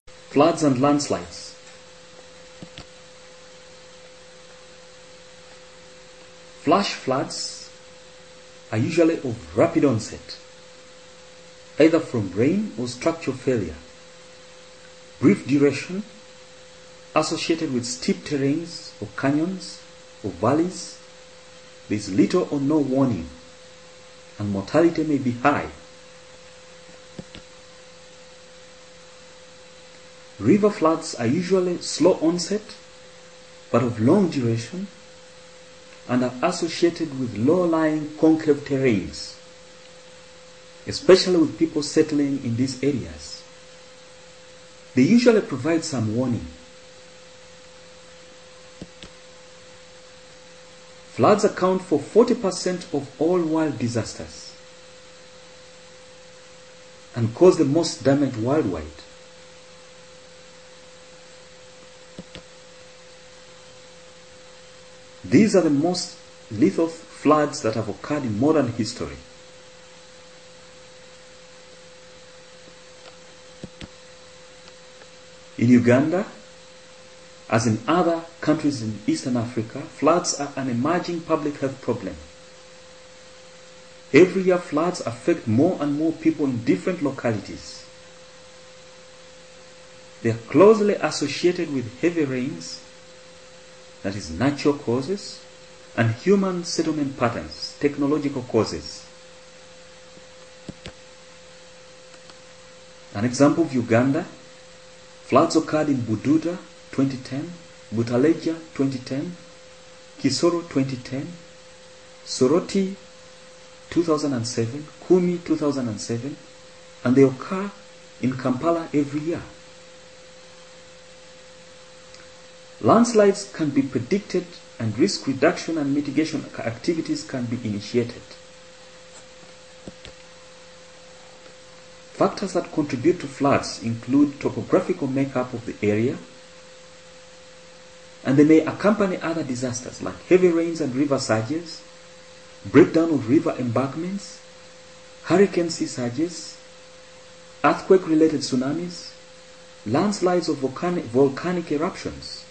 Floods and landslides. Flash floods are usually of rapid onset, either from rain or structural failure. Brief duration, associated with steep terrains or canyons or valleys. There is little or no warning, and mortality may be high. River floods are usually slow onset, but of long duration, and are associated with low-lying concave terrains, especially with people settling in these areas. They usually provide some warning. Floods account for 40% of all world disasters and cause the most damage worldwide. These are the most lethal floods that have occurred in modern history. In Uganda, as in other countries in Eastern Africa, floods are an emerging public health problem. Every year, floods affect more and more people in different localities. They are closely associated with heavy rains, that is, natural causes, and human settlement patterns, technological causes. An example of Uganda, floods occurred in Bududa 2010, Butaleja 2010, Kisoro 2010, Soroti 2007, Kumi 2007, and they occur in Kampala every year. Landslides can be predicted and risk reduction and mitigation activities can be initiated. Factors that contribute to floods include topographical makeup of the area, and they may accompany other disasters like heavy rains and river surges, breakdown of river embankments, hurricane sea surges, earthquake-related tsunamis, landslides of volcanic eruptions.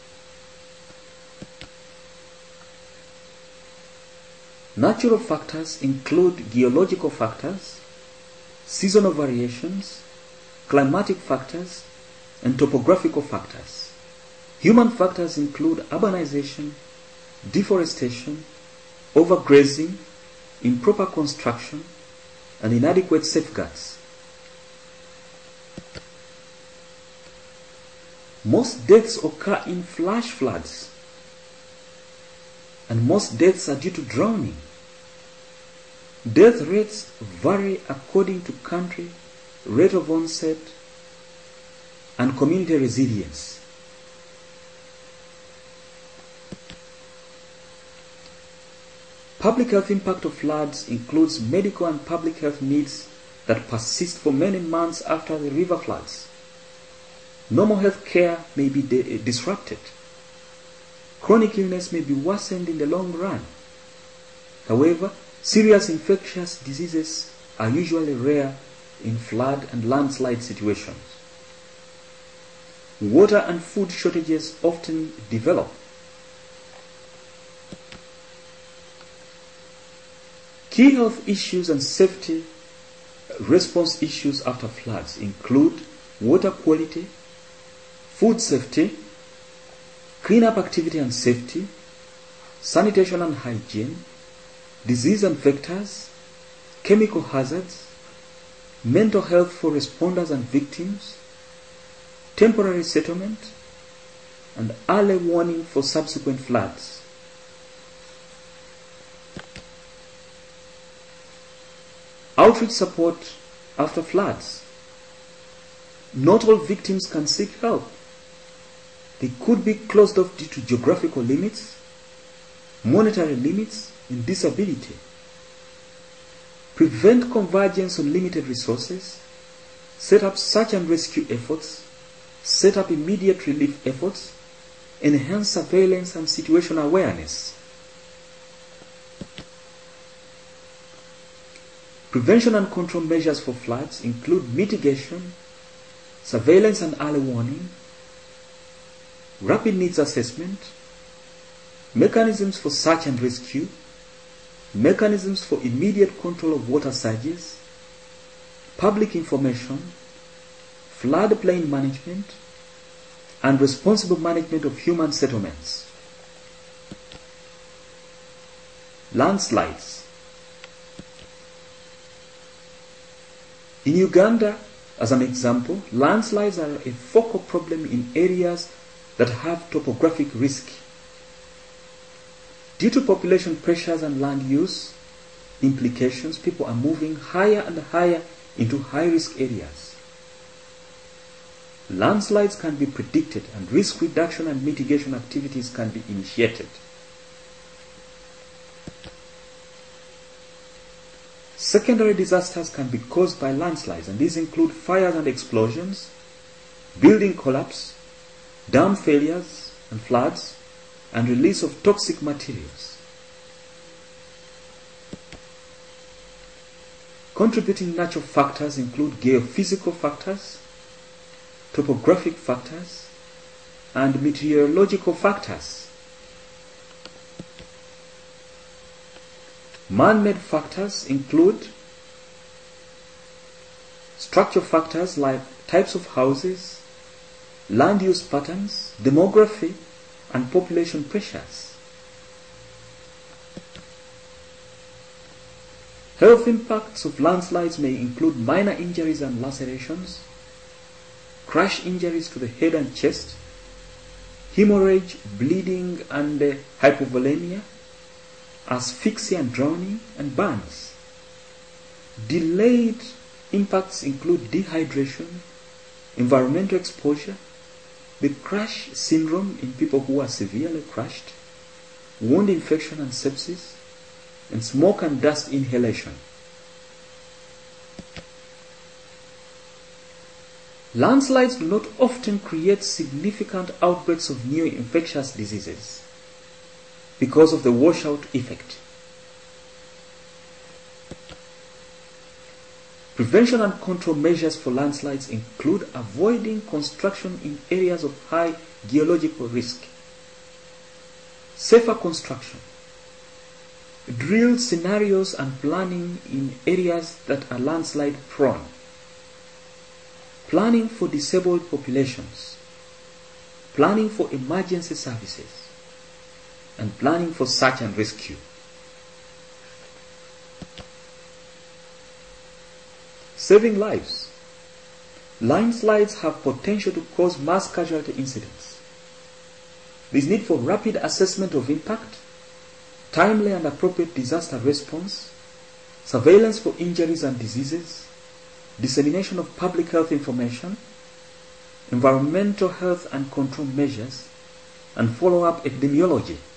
Natural factors include geological factors, seasonal variations, climatic factors, and topographical factors. Human factors include urbanization, deforestation, overgrazing, improper construction, and inadequate safeguards. Most deaths occur in flash floods, and most deaths are due to drowning. Death rates vary according to country, rate of onset, and community resilience. Public health impact of floods includes medical and public health needs that persist for many months after the river floods. Normal health care may be disrupted. Chronic illness may be worsened in the long run. However, serious infectious diseases are usually rare in flood and landslide situations. Water and food shortages often develop. Key health issues and safety response issues after floods include water quality, food safety, cleanup activity and safety, sanitation and hygiene, disease and vectors, chemical hazards, mental health for responders and victims, temporary settlement, and early warning for subsequent floods. Outreach support after floods. Not all victims can seek help. They could be closed off due to geographical limits, monetary limits, and disability. Prevent convergence on limited resources. Set up search and rescue efforts. Set up immediate relief efforts. Enhance surveillance and situational awareness. Prevention and control measures for floods include mitigation, surveillance and early warning, rapid needs assessment, mechanisms for search and rescue, mechanisms for immediate control of water surges, public information, floodplain management, and responsible management of human settlements. Landslides. In Uganda, as an example, landslides are a focal problem in areas that have topographic risk. Due to population pressures and land use implications, people are moving higher and higher into high-risk areas. Landslides can be predicted and risk reduction and mitigation activities can be initiated. Secondary disasters can be caused by landslides, and these include fires and explosions, building collapse, dam failures and floods, and release of toxic materials. Contributing natural factors include geophysical factors, topographic factors, and meteorological factors. Man-made factors include structural factors like types of houses, land use patterns, demography, and population pressures. Health impacts of landslides may include minor injuries and lacerations, crash injuries to the head and chest, hemorrhage, bleeding, and hypovolemia, asphyxia and drowning, and burns. Delayed impacts include dehydration, environmental exposure, the crash syndrome in people who are severely crushed, wound infection and sepsis, and smoke and dust inhalation. Landslides do not often create significant outbreaks of new infectious diseases because of the washout effect. Prevention and control measures for landslides include avoiding construction in areas of high geological risk, safer construction, drill scenarios and planning in areas that are landslide prone, planning for disabled populations, planning for emergency services, and planning for search and rescue. Saving lives. Landslides have potential to cause mass casualty incidents. There is need for rapid assessment of impact, timely and appropriate disaster response, surveillance for injuries and diseases, dissemination of public health information, environmental health and control measures, and follow-up epidemiology.